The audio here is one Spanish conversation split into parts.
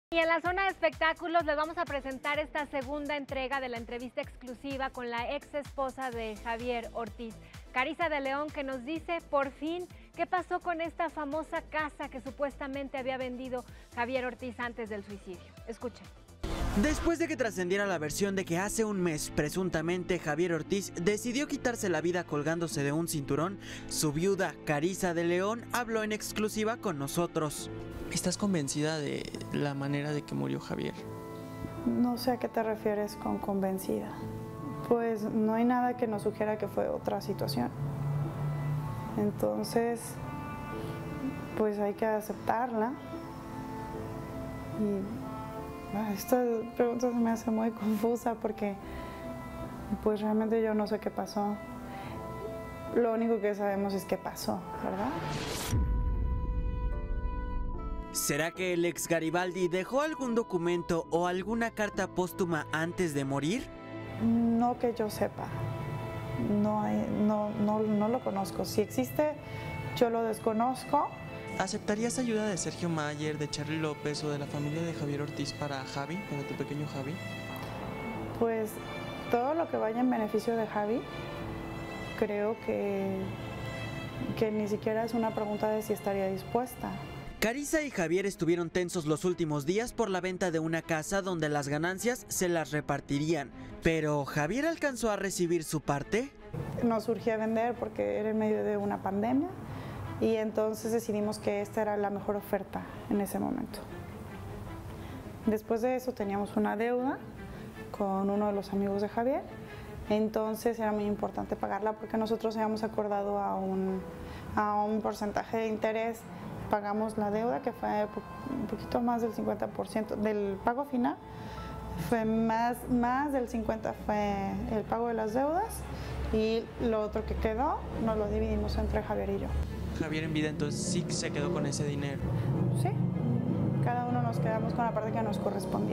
Y en la zona de espectáculos les vamos a presentar esta segunda entrega de la entrevista exclusiva con la ex esposa de Javier Ortiz, Carissa de León, que nos dice por fin qué pasó con esta famosa casa que supuestamente había vendido Javier Ortiz antes del suicidio. Escuchen. Después de que trascendiera la versión de que hace un mes, presuntamente, Javier Ortiz decidió quitarse la vida colgándose de un cinturón, su viuda, Carissa de León, habló en exclusiva con nosotros. ¿Estás convencida de la manera de que murió Javier? No sé a qué te refieres con convencida. Pues no hay nada que nos sugiera que fue otra situación. Entonces, pues hay que aceptarla. Y esta pregunta se me hace muy confusa porque pues realmente yo no sé qué pasó. Lo único que sabemos es qué pasó, ¿verdad? ¿Será que el ex Garibaldi dejó algún documento o alguna carta póstuma antes de morir? No que yo sepa. No lo conozco. Si existe, yo lo desconozco. ¿Aceptarías ayuda de Sergio Mayer, de Charly López o de la familia de Javier Ortiz para Javi, para tu pequeño Javi? Pues todo lo que vaya en beneficio de Javi, creo que ni siquiera es una pregunta de si estaría dispuesta. Carissa y Javier estuvieron tensos los últimos días por la venta de una casa donde las ganancias se las repartirían. Pero ¿Javier alcanzó a recibir su parte? Nos urgía vender porque era en medio de una pandemia y entonces decidimos que esta era la mejor oferta en ese momento. Después de eso teníamos una deuda con uno de los amigos de Javier, entonces era muy importante pagarla porque nosotros habíamos acordado a un porcentaje de interés. Pagamos la deuda, que fue un poquito más del 50% del pago final, fue más del 50% fue el pago de las deudas y lo otro que quedó nos lo dividimos entre Javier y yo. Javier en vida entonces sí se quedó con ese dinero. Sí, cada uno nos quedamos con la parte que nos correspondía.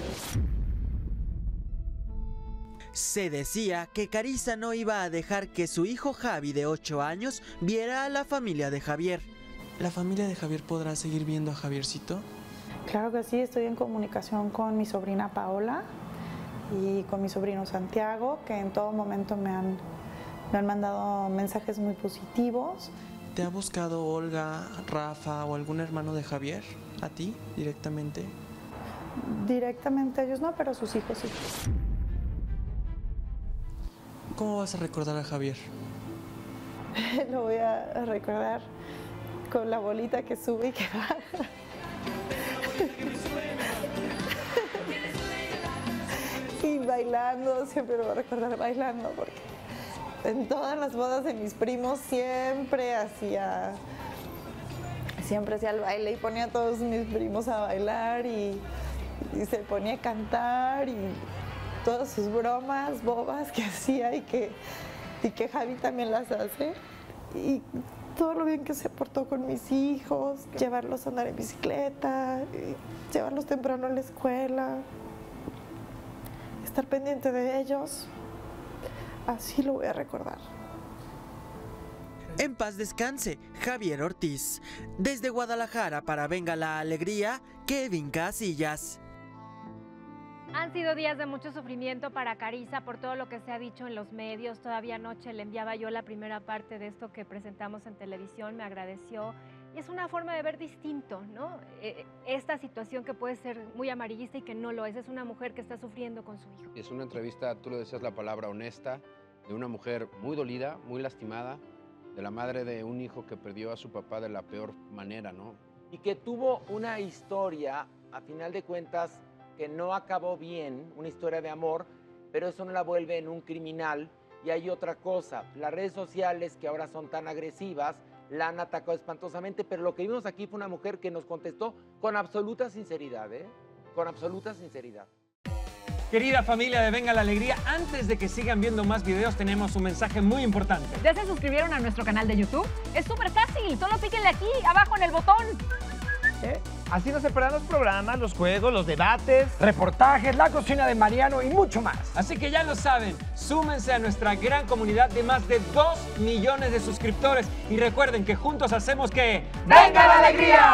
Se decía que Carissa no iba a dejar que su hijo Javi de 8 años viera a la familia de Javier. ¿La familia de Javier podrá seguir viendo a Javiercito? Claro que sí, estoy en comunicación con mi sobrina Paola y con mi sobrino Santiago, que en todo momento me han mandado mensajes muy positivos. ¿Te ha buscado Olga, Rafa o algún hermano de Javier? ¿A ti directamente? Directamente ellos no, pero sus hijos sí. ¿Cómo vas a recordar a Javier? Lo voy a recordar con la bolita que sube y que baja. Y bailando, siempre lo voy a recordar bailando, porque en todas las bodas de mis primos siempre hacía el baile y ponía a todos mis primos a bailar y se ponía a cantar y todas sus bromas bobas que hacía y que Javi también las hace. Y todo lo bien que se portó con mis hijos, llevarlos a andar en bicicleta, llevarlos temprano a la escuela, estar pendiente de ellos, así lo voy a recordar. En paz descanse, Javier Ortiz. Desde Guadalajara para Venga la Alegría, Kevin Casillas. Han sido días de mucho sufrimiento para Carissa por todo lo que se ha dicho en los medios. Todavía anoche le enviaba yo la primera parte de esto que presentamos en televisión, me agradeció. Y es una forma de ver distinto, ¿no? Esta situación que puede ser muy amarillista y que no lo es una mujer que está sufriendo con su hijo. Es una entrevista, tú lo decías, la palabra honesta, de una mujer muy dolida, muy lastimada, de la madre de un hijo que perdió a su papá de la peor manera, ¿no? Y que tuvo una historia, a final de cuentas, que no acabó bien, una historia de amor, pero eso no la vuelve en un criminal. Y hay otra cosa, las redes sociales que ahora son tan agresivas, la han atacado espantosamente, pero lo que vimos aquí fue una mujer que nos contestó con absoluta sinceridad, con absoluta sinceridad. Querida familia de Venga la Alegría, antes de que sigan viendo más videos tenemos un mensaje muy importante. ¿Ya se suscribieron a nuestro canal de YouTube? Es súper fácil, solo píquenle aquí, abajo en el botón. Así no se perderán los programas, los juegos, los debates, reportajes, la cocina de Mariano y mucho más. Así que ya lo saben, súmense a nuestra gran comunidad de más de 2 millones de suscriptores y recuerden que juntos hacemos que... ¡Venga la Alegría!